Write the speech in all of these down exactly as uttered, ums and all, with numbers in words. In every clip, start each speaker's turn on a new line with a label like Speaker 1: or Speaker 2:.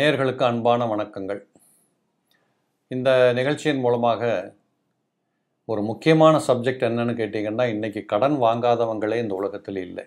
Speaker 1: நேயர்களுக்கு அன்பான வணக்கங்கள். இந்த நிகழ்ச்சியின் மூலமாக ஒரு முக்கியமான சப்ஜெக்ட் என்னன்னு கேட்டிங்கன்னா, இன்றைக்கி கடன் வாங்காதவங்களே இந்த உலகத்தில் இல்லை.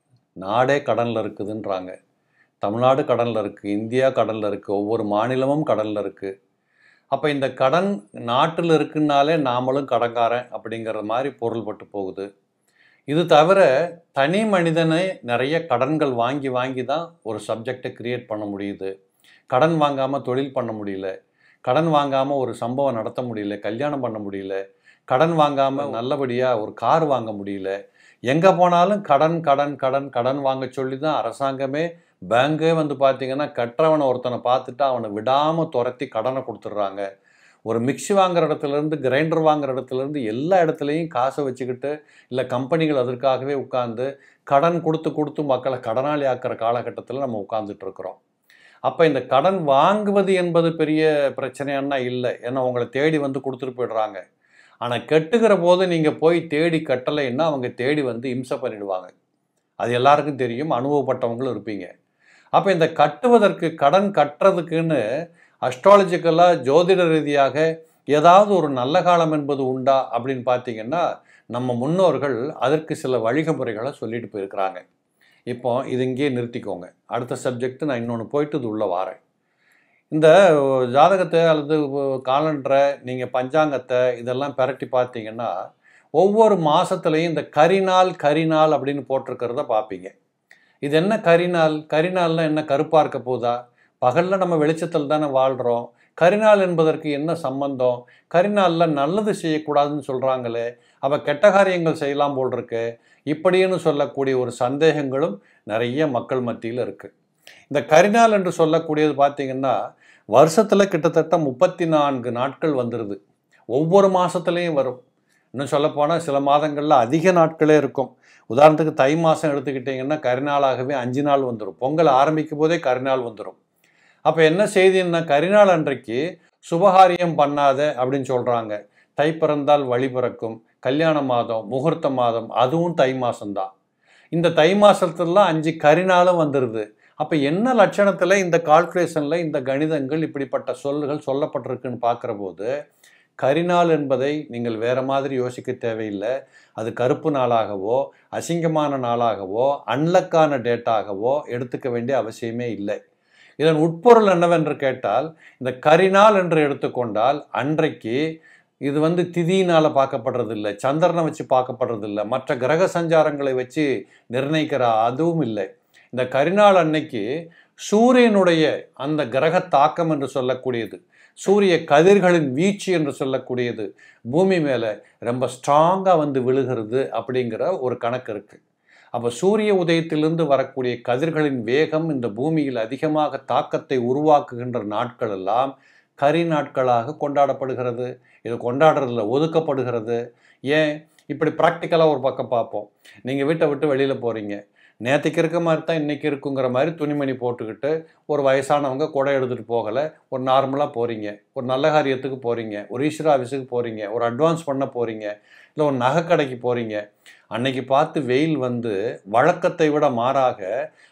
Speaker 1: நாடே கடனில் இருக்குதுன்றாங்க. தமிழ்நாடு கடனில் இருக்குது, இந்தியா கடனில் இருக்குது, ஒவ்வொரு மாநிலமும் கடனில் இருக்குது. அப்போ இந்த கடன் நாட்டில் இருக்குன்னாலே நாமளும் கடன்காரன் அப்படிங்கிற மாதிரி பொருள்பட்டு போகுது. இது தவிர தனி மனிதனை நிறைய கடன்கள் வாங்கி வாங்கி தான் ஒரு சப்ஜெக்டை க்ரியேட் பண்ண முடியுது. கடன் வாங்காமல் தொழில் பண்ண முடியல, கடன் வாங்காமல் ஒரு சம்பவம் நடத்த முடியல, கல்யாணம் பண்ண முடியல, கடன் வாங்காமல் நல்லபடியாக ஒரு கார் வாங்க முடியல. எங்கே போனாலும் கடன் கடன் கடன் கடன் வாங்க சொல்லி தான் அரசாங்கமே பேங்கே வந்து பார்த்திங்கன்னா கற்றவனை ஒருத்தனை பார்த்துட்டு அவனை விடாமல் துரத்தி கடனை கொடுத்துட்றாங்க. ஒரு மிக்சி வாங்குகிற இடத்துலேருந்து கிரைண்டர் வாங்குகிற இடத்துலேருந்து எல்லா இடத்துலையும் காசை வச்சுக்கிட்டு இல்லை கம்பெனிகள் அதற்காகவே உட்காந்து கடன் கொடுத்து கொடுத்து மக்களை கடனாளி ஆக்கிற காலகட்டத்தில் நம்ம உட்காந்துட்ருக்குறோம். அப்போ இந்த கடன் வாங்குவது என்பது பெரிய பிரச்சனைன்னா இல்லை, ஏன்னா உங்களை தேடி வந்து கொடுத்துட்டு போயிடுறாங்க. ஆனால் கட்டுகிற போது நீங்கள் போய் தேடி கட்டலைன்னா அவங்க தேடி வந்து இம்சை பண்ணிடுவாங்க. அது எல்லாருக்கும் தெரியும், அனுபவப்பட்டவங்களும் இருப்பீங்க. அப்போ இந்த கட்டுவதற்கு கடன் கட்டுறதுக்குன்னு அஸ்ட்ராலஜிக்கலாக ஜோதிட ரீதியாக ஏதாவது ஒரு நல்ல காலம் என்பது உண்டா அப்படின்னு பார்த்தீங்கன்னா, நம்ம முன்னோர்கள் அதற்கு சில வழிமுறைகளை சொல்லிட்டு போயிருக்கிறாங்க. இப்போ இது இங்கேயே நிறுத்திக்கோங்க. அடுத்த சப்ஜெக்ட் நான் இன்னொன்று போயிட்டு இது உள்ளே வாரேன். இந்த ஜாதகத்தை அல்லது காலண்டரை நீங்கள் பஞ்சாங்கத்தை இதெல்லாம் பிரட்டி பார்த்தீங்கன்னா ஒவ்வொரு மாதத்துலேயும் இந்த கரிநாள் கரிநாள் அப்படின்னு போட்டிருக்கிறத பார்ப்பீங்க. இது என்ன கரிநாள்? கரிநாள்னால் என்ன கருப்பாக இருக்க போதா? பகலில் நம்ம வெளிச்சத்தில் தானே வாழ்கிறோம். கரிநாள் என்பதற்கு என்ன சம்பந்தம்? கரிநாளில் நல்லது செய்யக்கூடாதுன்னு சொல்கிறாங்களே, அப்போ கெட்ட காரியங்கள் செய்யலாம் போல் இருக்கு இப்படின்னு சொல்லக்கூடிய ஒரு சந்தேகங்களும் நிறைய மக்கள் மத்தியில் இருக்குது. இந்த கரிநாள் என்று சொல்லக்கூடியது பார்த்திங்கன்னா வருஷத்தில் கிட்டத்தட்ட முப்பத்தி நான்கு நாட்கள் வந்துடுது. ஒவ்வொரு மாதத்துலேயும் வரும். இன்னும் சொல்லப்போனால் சில மாதங்களில் அதிக நாட்களே இருக்கும். உதாரணத்துக்கு தை மாதம் எடுத்துக்கிட்டிங்கன்னா கரிநாளாகவே அஞ்சு நாள் வந்துடும். பொங்கல் ஆரம்பிக்கும் போதே கரிநாள் வந்துடும். அப்போ என்ன செய்தின்னா, கரிநாள் அன்றைக்கு சுபகாரியம் பண்ணாத அப்படின்னு சொல்கிறாங்க. தை பிறந்தால் வழி பிறக்கும், கல்யாண மாதம், முகூர்த்த மாதம், அதுவும் தை மாதம்தான். இந்த தை மாதத்துலாம் அஞ்சு கரிநாளும் வந்துடுது. அப்போ என்ன லட்சணத்தில் இந்த கால்குலேஷனில் இந்த கணிதங்கள் இப்படிப்பட்ட சொல்லுகள் சொல்லப்பட்டிருக்குன்னு பார்க்குற போது கரிநாள் என்பதை நீங்கள் வேறு மாதிரி யோசிக்க தேவையில்லை. அது கருப்பு நாளாகவோ அசிங்கமான நாளாகவோ அன்லக்கான டேட்டாகவோ எடுத்துக்க வேண்டிய அவசியமே இல்லை. இதன் உட்பொருள் என்னவென்று கேட்டால், இந்த கரிநாள் என்று எடுத்துக்கொண்டால் அன்றைக்கு இது வந்து திதியினால் பார்க்கப்படுறதில்லை, சந்திரனை வச்சு பார்க்கப்படுறதில்லை, மற்ற கிரக சஞ்சாரங்களை வச்சு நிர்ணயிக்கிற அதுவும் இல்லை. இந்த கரிநாள் அன்னைக்கு சூரியனுடைய அந்த கிரக தாக்கம் என்று சொல்லக்கூடியது, சூரிய கதிர்களின் வீச்சு என்று சொல்லக்கூடியது பூமி மேலே ரொம்ப ஸ்ட்ராங்காக வந்து விழுகிறது அப்படிங்கிற ஒரு கணக்கு இருக்குது. அப்போ சூரிய உதயத்திலிருந்து வரக்கூடிய கதிர்களின் வேகம் இந்த பூமியில் அதிகமாக தாக்கத்தை உருவாக்குகின்ற நாட்கள் எல்லாம் கரி நாட்களாக கொண்டாடப்படுகிறது. இது கொண்டாடுறதில்ல, ஒதுக்கப்படுகிறது. ஏன்? இப்படி ப்ராக்டிக்கலாக ஒரு பக்கம் பார்ப்போம். நீங்கள் வீட்டை விட்டு வெளியில் போகிறீங்க, நேற்றுக்கு இருக்க மாதிரி தான் இன்றைக்கி இருக்குங்கிற மாதிரி துணிமணி போட்டுக்கிட்டு ஒரு வயசானவங்க கொடை எடுத்துகிட்டு போகலை, ஒரு நார்மலாக போகிறீங்க, ஒரு நல்ல காரியத்துக்கு போகிறீங்க, ஒரு ஈஸ்வர ஆஃபீஸுக்கு போகிறீங்க, ஒரு அட்வான்ஸ் பண்ண போகிறீங்க, இல்லை ஒரு நகை கடைக்கு போகிறீங்க. அன்னைக்கு பார்த்து வெயில் வந்து வழக்கத்தை விட மாறாக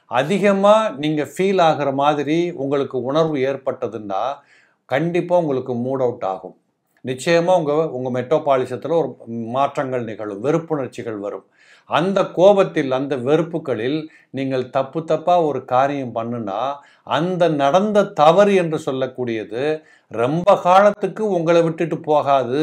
Speaker 1: அதிகமாக நீங்கள் ஃபீல் ஆகிற மாதிரி உங்களுக்கு உணர்வு ஏற்பட்டதுன்னா கண்டிப்பாக உங்களுக்கு மூட் அவுட் ஆகும். நிச்சயமாக உங்கள் உங்கள் மெட்டோபாலிசத்தில் ஒரு மாற்றங்கள் நிகழும், வெறுப்புணர்ச்சிகள் வரும். அந்த கோபத்தில் அந்த வெறுப்புகளில் நீங்கள் தப்பு தப்பாக ஒரு காரியம் பண்ணுனா அந்த நடந்த தவறு என்று சொல்லக்கூடியது ரொம்ப காலத்துக்கு உங்களை விட்டுட்டு போகாது.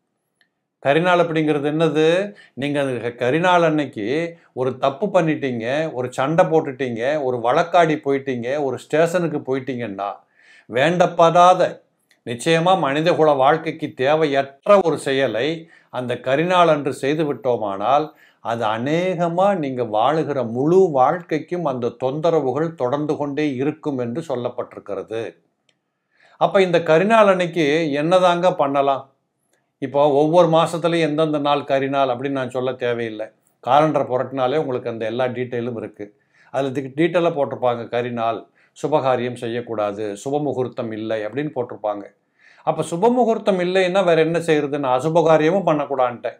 Speaker 1: கரிநாள் அப்படிங்கிறது என்னது? நீங்கள் கரிநாள் அன்னைக்கு ஒரு தப்பு பண்ணிட்டீங்க, ஒரு சண்டை போட்டுட்டீங்க, ஒரு வழக்காடி போயிட்டீங்க, ஒரு ஸ்டேஷனுக்கு போயிட்டீங்கன்னா வேண்டப்படாத நிச்சயமாக மனிதகுல வாழ்க்கைக்கு தேவையற்ற ஒரு செயலை அந்த கரிநாள் அன்று செய்து விட்டோமானால் அது அநேகமாக நீங்கள் வாழுகிற முழு வாழ்க்கைக்கும் அந்த தொந்தரவுகள் தொடர்ந்து கொண்டே இருக்கும் என்று சொல்லப்பட்டிருக்கிறது. அப்போ இந்த கரிநாள் அன்னைக்கு என்னதாங்க பண்ணலாம்? இப்போ ஒவ்வொரு மாதத்துலையும் எந்தெந்த நாள் கரிநாள் அப்படின்னு நான் சொல்ல தேவையில்லை. காலண்டரை புரட்டினாலே உங்களுக்கு அந்த எல்லா டீட்டெயிலும் இருக்குது. அதில் டீட்டெயிலாக போட்டிருப்பாங்க, கரிநாள், சுபகாரியம் செய்யக்கூடாது, சுபமுகூர்த்தம் இல்லை அப்படின்னு போட்டிருப்பாங்க. அப்போ சுபமுகூர்த்தம் இல்லைன்னா வேறு என்ன செய்கிறதுன்னு அசுபகாரியமும் பண்ணக்கூடாதுன்ட்டேன்.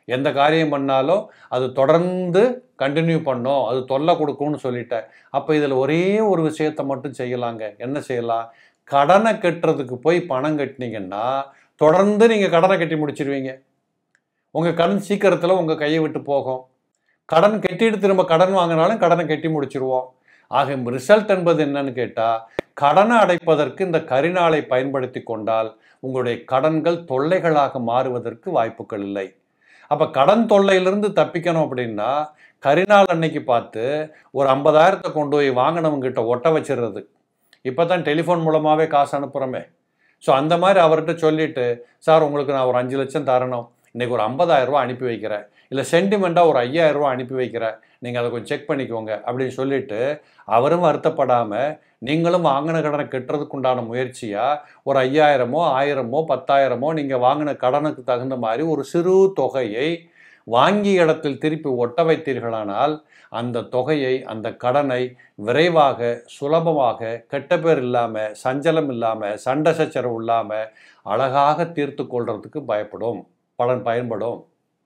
Speaker 1: எந்த காரியம் பண்ணாலும் அது தொடர்ந்து கண்டினியூ பண்ணும், அது தொல்லை கொடுக்கும்னு சொல்லிட்டேன். அப்போ இதில் ஒரே ஒரு விஷயத்தை மட்டும் செய்யலாங்க. என்ன செய்யலாம்? கடனை கட்டுறதுக்கு போய் பணம் கட்டினீங்கன்னா தொடர்ந்து நீங்கள் கடனை கட்டி முடிச்சிருவீங்க. உங்கள் கடன் சீக்கிரத்தில் உங்கள் கையை விட்டு போகும். கடன் கட்டிட்டு திரும்ப கடன் வாங்கினாலும் கடனை கட்டி முடிச்சிருவோம். ஆக ரிசல்ட் என்பது என்னன்னு கேட்டால், கடனை அடைப்பதற்கு இந்த கரிநாளை பயன்படுத்தி கொண்டால் உங்களுடைய கடன்கள் தொல்லைகளாக மாறுவதற்கு வாய்ப்புகள் இல்லை. அப்போ கடன் தொல்லையிலிருந்து தப்பிக்கணும் அப்படின்னா கரிநாள் அன்னைக்கு பார்த்து ஒரு ஐம்பதாயிரத்தை கொண்டு போய் வாங்கினவங்ககிட்ட ஒட்ட வச்சிடுறது. இப்போ தான் டெலிஃபோன் மூலமாகவே காசு அனுப்புகிறோமே. ஸோ அந்த மாதிரி அவர்கிட்ட சொல்லிவிட்டு, சார் உங்களுக்கு நான் ஒரு அஞ்சு லட்சம் தரணும், இன்றைக்கி ஒரு ஐம்பதாயிரம் ரூபா அனுப்பி வைக்கிறேன், இல்லை சென்டிமெண்ட்டாக ஒரு ஐயாயிரம் ரூபா அனுப்பி வைக்கிறேன், நீங்கள் அதை கொஞ்சம் செக் பண்ணிக்கோங்க அப்படின்னு சொல்லிவிட்டு அவரும் வருத்தப்படாமல் நீங்களும் வாங்கின கடனை கட்டுறதுக்கு உண்டான முயற்சியாக ஒரு ஐயாயிரமோ ஆயிரமோ பத்தாயிரமோ நீங்கள் வாங்கின கடனுக்கு தகுந்த மாதிரி ஒரு சிறு தொகையை வாங்கிய இடத்தில் திருப்பி ஒட்ட வைத்தீர்களானால் அந்த தொகையை, அந்த கடனை விரைவாக சுலபமாக கெட்ட பேர் இல்லாமல், சஞ்சலம் இல்லாமல், சண்டை சச்சரவு இல்லாமல் அழகாக தீர்த்து கொள்றதுக்கு பயப்படும் பலன் பயன்படும்.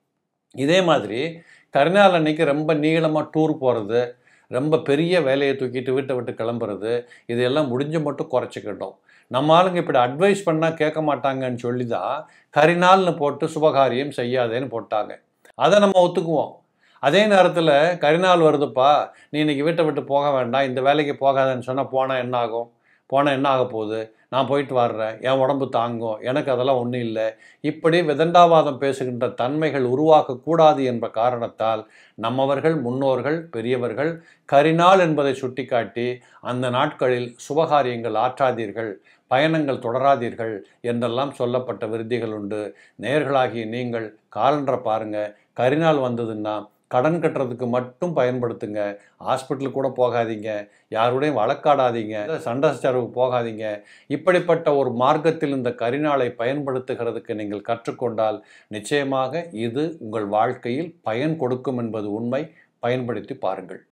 Speaker 1: இதே மாதிரி கரிநாள் அன்னைக்கு ரொம்ப நீளமாக டூர் போகிறது, ரொம்ப பெரிய வேலையை தூக்கிட்டு வீட்டை விட்டு கிளம்புறது, இதெல்லாம் முடிஞ்ச மட்டும் குறைச்சிக்கிட்டோம். நம்ம ஆளுங்க இப்படி அட்வைஸ் பண்ணால் கேட்க மாட்டாங்கன்னு சொல்லி தான் கரிநாள்னு போட்டு சுபகாரியம் செய்யாதேன்னு போட்டாங்க. அதை நம்ம ஒத்துக்குவோம். அதே நேரத்தில் கரிநாள் வருதுப்பா, நீ இன்னைக்கு வீட்டை விட்டு போக வேண்டாம், இந்த வேலைக்கு போகாதன்னு சொன்னால் போனால் என்ன ஆகும்? போனால் என்ன ஆக போகுது? நான் போயிட்டு வர்றேன், என் உடம்பு தாங்கும், எனக்கு அதெல்லாம் ஒன்றும் இல்லை, இப்படி விதண்டாவாதம் பேசுகின்ற தன்மைகள் உருவாக்கக்கூடாது என்ற காரணத்தால் நம்மவர்கள், முன்னோர்கள், பெரியவர்கள் கரிநாள் என்பதை சுட்டிக்காட்டி அந்த நாட்களில் சுபகாரியங்கள் ஆற்றாதீர்கள், பயணங்கள் தொடராதீர்கள் என்றெல்லாம் சொல்லப்பட்ட விருத்திகள் உண்டு. நேயர்களாகிய நீங்கள் காலண்டரை பாருங்கள். கரிநாள் வந்ததுன்னா கடன் கட்டுறதுக்கு மட்டும் பயன்படுத்துங்க. ஹாஸ்பிட்டலுக்கு கூட போகாதீங்க, யாருடையும் வழக்காடாதீங்க, சண்டை சச்சரவுக்கு போகாதீங்க. இப்படிப்பட்ட ஒரு மார்க்கத்தில் இந்த கரிநாளை பயன்படுத்துகிறதுக்கு நீங்கள் கற்றுக்கொண்டால் நிச்சயமாக இது உங்கள் வாழ்க்கையில் பயன் கொடுக்கும் என்பது உண்மை. பயன்படுத்தி பாருங்கள்.